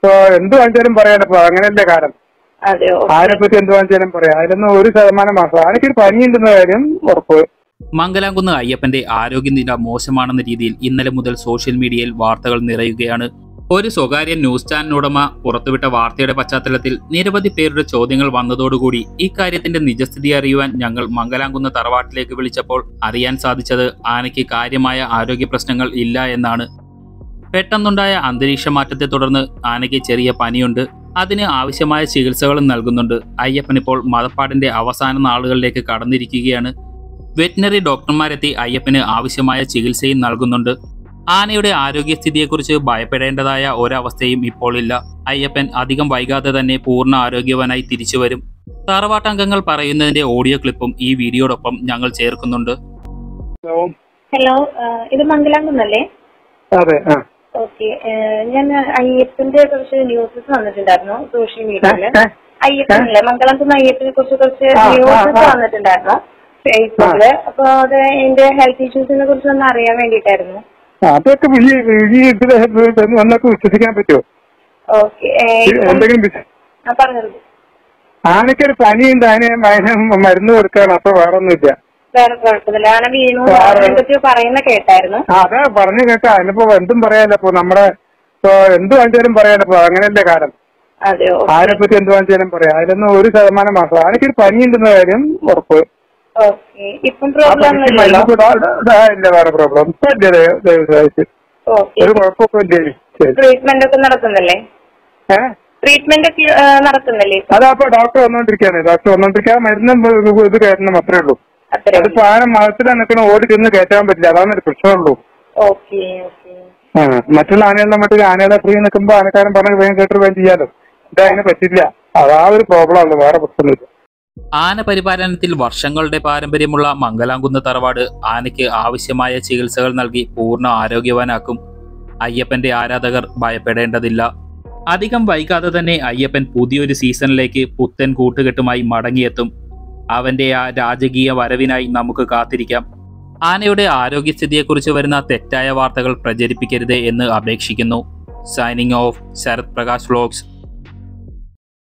ഇപ്പൊ എന്ത് വാങ്ങിച്ചാലും പറയാനിപ്പോ അങ്ങനെയല്ലേ കാലം. ആരെപ്പറ്റി എന്ത് വാങ്ങിച്ചാലും പറയാം. അതിലൊന്നും 1% മാത്രം. ആനയ്ക്കൊരു പനിയുണ്ടെന്ന കാര്യം ഉറപ്പ്. മംഗലാംകുന്ന് അയ്യപ്പന്റെ ആരോഗ്യനില മോശമാണെന്ന രീതിയിൽ ഇന്നലെ മുതൽ സോഷ്യൽ മീഡിയയിൽ വാർത്തകൾ നിറയുകയാണ്. ഒരു സ്വകാര്യ ന്യൂസ് ചാനലുടമ പുറത്തുവിട്ട വാർത്തയുടെ പശ്ചാത്തലത്തിൽ നിരവധി പേരുടെ ചോദ്യങ്ങൾ വന്നതോടുകൂടി ഇക്കാര്യത്തിന്റെ നിജസ്ഥിതി അറിയുവാൻ ഞങ്ങൾ മംഗലാംകുന്ന് തറവാട്ടിലേക്ക് വിളിച്ചപ്പോൾ അറിയാൻ സാധിച്ചത് ആനയ്ക്ക് കാര്യമായ ആരോഗ്യ പ്രശ്നങ്ങൾ ഇല്ല എന്നാണ്. പെട്ടെന്നുണ്ടായ അന്തരീക്ഷ മാറ്റത്തെ തുടർന്ന് ആനയ്ക്ക് ചെറിയ പനിയുണ്ട്. അതിന് ആവശ്യമായ ചികിത്സകളും നൽകുന്നുണ്ട്. അയ്യപ്പൻ ഇപ്പോൾ മതപ്പാടിന്റെ അവസാന നാളുകളിലേക്ക് കടന്നിരിക്കുകയാണ്. വെറ്റിനറി ഡോക്ടർമാരെത്തി അയ്യപ്പന് ആവശ്യമായ ചികിത്സയും നൽകുന്നുണ്ട്. ആനയുടെ ആരോഗ്യസ്ഥിതിയെക്കുറിച്ച് ഭയപ്പെടേണ്ടതായ ഒരവസ്ഥയും ഇപ്പോൾ ഇല്ല. അയ്യപ്പൻ അധികം വൈകാതെ തന്നെ പൂർണ്ണ ആരോഗ്യവാനായി തിരിച്ചുവരും. തറവാട്ടംഗങ്ങൾ പറയുന്നതിന്റെ ഓഡിയോ ക്ലിപ്പും ഈ വീഡിയോടൊപ്പം ഞങ്ങൾ ചേർക്കുന്നുണ്ട്. ഹലോ, ഇത് മംഗലാംകുന്നല്ലേ? അതെ. ഓക്കെ, ഞാൻ അയ്യപ്പന്റെ കുറച്ച് ന്യൂസസ് വന്നിട്ടുണ്ടായിരുന്നു സോഷ്യൽ മീഡിയയില്. അയ്യപ്പനല്ലേ, മംഗലാംകുന്ന് അയ്യപ്പനെ കുറിച്ച് കുറച്ച് ന്യൂസസ് വന്നിട്ടുണ്ടായിരുന്നു ഫേസ്ബുക്കില്. അപ്പൊ അത് എന്റെ ഹെൽത്ത് ഇഷ്യൂസിനെ കുറിച്ച് ഒന്ന് അറിയാൻ വേണ്ടിട്ടായിരുന്നു. അതൊക്കെ വിശ്വസിക്കാൻ പറ്റുമോ? ഓക്കെ, പറഞ്ഞത് ആനയ്ക്കൊരു പനിയുണ്ട്. അതിന് മരുന്ന് കൊടുക്കണം. അപ്പൊ വേറെ ഒന്നുമില്ല. വേറെ കുഴപ്പമില്ല. ആന വീണു പറയുന്ന കേട്ടായിരുന്നു. അതാ പറഞ്ഞു കേട്ടാ. അതിനിപ്പോ എന്തും പറയാലോ. ഇപ്പൊ നമ്മുടെ ഇപ്പൊ എന്ത് വാങ്ങിച്ചാലും പറയാനിപ്പോ അങ്ങനെയല്ലേ കാലം. ആരെപ്പറ്റി എന്ത് വാങ്ങിച്ചാലും പറയാം. അതിലൊന്നും 1% മാത്രം. ആനയ്ക്കൊരു പനിയുണ്ടെന്ന കാര്യം ഉറപ്പ്. ഇല്ല, വേറെ പ്രോബ്ലം ഒരു കുഴപ്പമില്ല. ട്രീറ്റ്മെന്റ് ഒക്കെ നടത്തുന്നല്ലേ? ട്രീറ്റ്മെന്റ് ഒക്കെ നടത്തുന്നല്ലേ? അതപ്പോ ഡോക്ടർ വന്നോണ്ടിരിക്കാൻ മരുന്ന് ഇത് കയറ്റണം, അത്രേ ഉള്ളൂ. അതിപ്പോ ആന മതത്തിലാണ് നിൽക്കണ, ഓടി ചെന്ന് കയറ്റാൻ പറ്റില്ല. അതാണ് ഒരു പ്രശ്നമുള്ളൂ. മറ്റുള്ള ആനകളുടെ മറ്റൊരു ആനകളെ ഫ്രീ നിൽക്കുമ്പോ ആനക്കാരൻ പറഞ്ഞ് വേഗം കേട്ട് വേഗം ചെയ്യാലോ. ഇതങ്ങനെ പറ്റില്ല. അതാ ഒരു പ്രോബ്ലം ഉള്ളു, വേറെ പ്രശ്നമില്ല. ആന പരിപാലനത്തിൽ വർഷങ്ങളുടെ പാരമ്പര്യമുള്ള മംഗലാംകുന്ന് തറവാട് ആനയ്ക്ക് ആവശ്യമായ ചികിത്സകൾ നൽകി പൂർണ്ണ ആരോഗ്യവാനാക്കും. അയ്യപ്പന്റെ ആരാധകർ ഭയപ്പെടേണ്ടതില്ല. അധികം വൈകാതെ തന്നെ അയ്യപ്പൻ പുതിയൊരു സീസണിലേക്ക് പുത്തൻ കൂട്ടുകെട്ടുമായി മടങ്ങിയെത്തും. അവന്റെ ആ രാജകീയ വരവിനായി നമുക്ക് കാത്തിരിക്കാം. ആനയുടെ ആരോഗ്യസ്ഥിതിയെക്കുറിച്ച് വരുന്ന തെറ്റായ വാർത്തകൾ പ്രചരിപ്പിക്കരുത് എന്ന് അപേക്ഷിക്കുന്നു. Signing off, Sharath Prakash vlogs.